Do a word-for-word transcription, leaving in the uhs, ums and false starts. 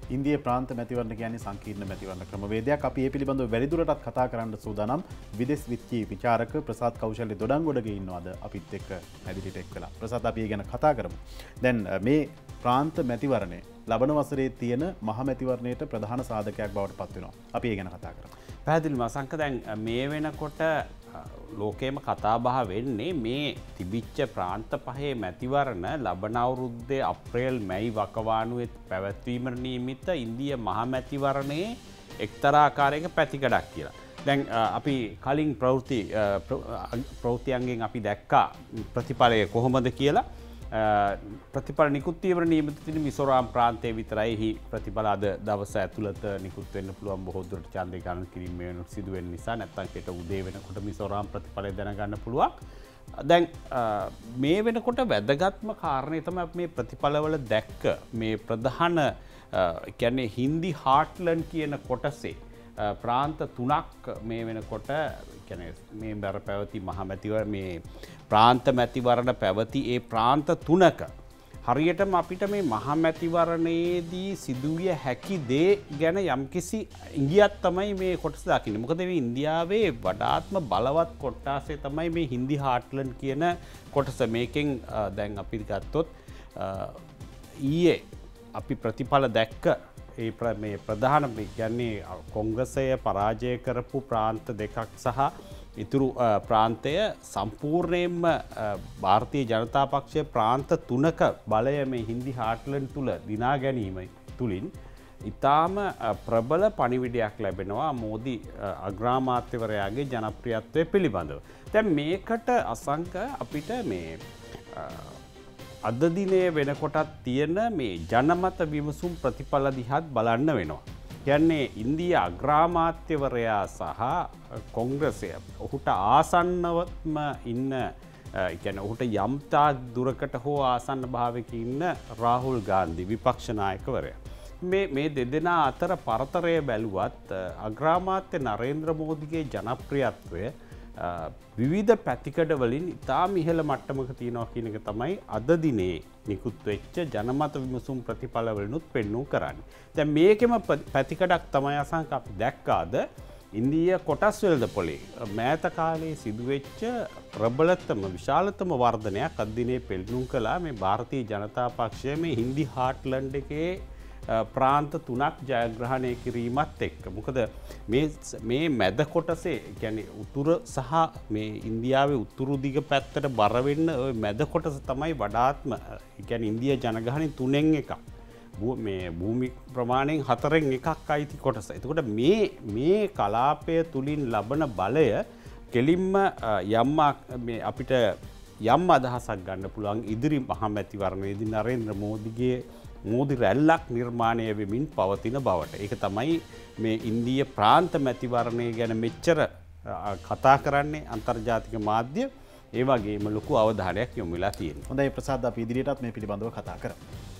ඉන්දිය ප්‍රාන්ත මැතිවරණ කියන්නේ සංකීර්ණ මැතිවරණ ක්‍රමවේදයක්. අපි මේ පිළිබඳව වැඩිදුරටත් කතා කරන්න සූදානම් විදේශ විත්ති විචාරක ප්‍රසාද් කෞශල්‍ය දොඩංගොඩගේ ඉන්නවාද අපිත් එක්ක හැදිරිට එක් වෙලා. ප්‍රසාද් අපි ගැන කතා කරමු. දැන් මේ ප්‍රාන්ත මැතිවරණය ලබන වසරේ තියෙන මහ මැතිවරණයට ප්‍රධාන සාධකයක් බවට පත් වෙනවා. අපි ඒ ගැන කතා කරමු. පැහැදිලිව මසංක දැන් මේ වෙනකොට ලෝකේම කතාබහ වෙන්නේ මේ තිබිච්ච ප්‍රාන්ත පහේ මැතිවරණ ලබන අවුරුද්දේ අප්‍රේල් මැයි වකවානුවේ පැවැත්වීමට නියමිත ඉන්දිය මහ මැතිවරණයේ එක්තරා ආකාරයක පැතිකඩක් කියලා. දැන් අපි කලින් ප්‍රවෘත්ති ප්‍රවෘත්තියන්ගෙන් අපි දැක්කා ප්‍රතිඵලය කොහොමද කියලා. ප්‍රතිඵල නිකුත් වීමට නියමිත තියෙන මිසෝරාම් ප්‍රාන්තයේ විතරයි ප්‍රතිඵල අද දවස ඇතුළත නිකුත් වෙන්න පුළුවන්. බොහෝ දුරට ඡන්දය ගණන් කිරීම වෙනුත් සිදු වෙන නිසා නැත්නම් හෙට උදේ වෙනකොට මිසෝරාම් ප්‍රතිඵලය දැනගන්න පුළුවන්. දැන් මේ වෙනකොට වැදගත්ම කාරණේ තමයි මේ ප්‍රතිඵලවල දැක්ක මේ ප්‍රධාන කියන්නේ හින්දි හාර්ට්ලන්ඩ් කියන කොටසේ ප්‍රාන්ත තුනක් මේ වෙනකොට කියන්නේ මේ බර පැවති මහ මැතිවරණ මේ ප්‍රාන්ත මැතිවරණ පැවති ඒ ප්‍රාන්ත තුනක හරියටම අපිට මේ මහ මැතිවරණයේදී සිදුවිය හැකි දේ ගැන යම්කිසි ඉඟියක් තමයි මේ කොටස දකින්නේ. මොකද මේ ඉන්දියාවේ වඩාත්ම බලවත් කොටාසේ තමයි මේ හින්දි හාර්ට්ලන්ඩ් කියන කොටස. මේකෙන් දැන් අපි ගත්තොත් ඊයේ අපි ප්‍රතිඵල දැක්ක ඒ මේ ප්‍රධාන කියන්නේ කොංග්‍රසය පරාජය කරපු ප්‍රාන්ත දෙකක් සහ ඉතුරු ප්‍රාන්තය සම්පූර්ණයෙන්ම ಭಾರತೀಯ ජනතා පක්ෂයේ ප්‍රාන්ත තුනක බලය මේ හින්දි හාර්ට්ලන්ඩ් තුල දිනා ගැනීම තුලින් ඊටාම ප්‍රබල පණිවිඩයක් ලැබෙනවා මෝදි අග්‍රාමාත්‍යවරයාගේ ජනප්‍රියත්වය පිළිබඳව. දැන් මේකට අසංක අපිට මේ අද දිනේ වෙනකොටත් තියෙන මේ ජනමත විමසුම් ප්‍රතිඵල දිහාත් බලන්න වෙනවා. කියන්නේ ඉන්දියා අග්‍රාමාත්‍යවරයා සහ කොංග්‍රසය ඔහුට ආසන්නවත්ම ඉන්න කියන්නේ ඔහුට යම් තාක් දුරකට හෝ ආසන්න භාවයක ඉන්න රාහුල් ගාන්ධි විපක්ෂ නායකවරයා. මේ මේ දෙදෙනා අතර පරතරය බැලුවත් අග්‍රාමාත්‍ය නරේන්ද්‍ර මෝදිගේ ජනප්‍රියත්වය විවිධ පැතිකඩ වලින් ඉතාම ඉහළ මට්ටමක තියෙනවා කියන එක තමයි අද දිනේ නිකුත් වෙච්ච ජනමත විමසුම් ප්‍රතිඵල වලිනුත් පෙන්වු කරන්නේ. දැන් මේකෙම පැතිකඩක් තමයි අසංක අපි දැක්කාද ඉන්දියා කොටස් වෙළඳපොලේ මෑත කාලයේ සිදුවෙච්ච ප්‍රබලතම විශාලතම වර්ධනයක් අද දිනේ පෙන්වු කළා මේ ಭಾರತೀಯ ජනතා පක්ෂය මේ හින්දි හාර්ට්ලන්ඩ් එකේ ප්‍රාන්ත තුනක් ජයග්‍රහණය කිරීමත් එක්ක. මොකද මේ මේ මැද කොටසේ කියන්නේ උතුර සහ මේ ඉන්දියාවේ උතුරු දිග පැත්තට බර වෙන්න ওই මැද කොටස තමයි වඩාත්ම කියන්නේ ඉන්දියා ජනගහනය තුනෙන් එකක්. මේ භූමි ප්‍රමාණයෙන් හතරෙන් එකක් අයිති කොටස. එතකොට මේ මේ කලාපය තුලින් ලබන බලය කෙලින්ම යම් මේ අපිට යම් අදහසක් ගන්න පුළුවන් ඉදිරි මහ මැතිවරණයේදී නරේන්ද්‍ර මෝදිගේ මෝදි රැල්ලක් නිර්මාණය වෙමින් පවතින බවට. ඒක තමයි මේ ඉන්දිය ප්‍රාන්ත මැතිවරණය ගැන මෙච්චර කතා කරන්නේ අන්තර්ජාතික මාධ්‍ය. ඒ වගේම ලොකු අවධානයක් යොමු වෙලා තියෙනවා. හොඳයි ප්‍රසාද් අපි ඉදිරියටත් මේ පිළිබඳව කතා කරමු.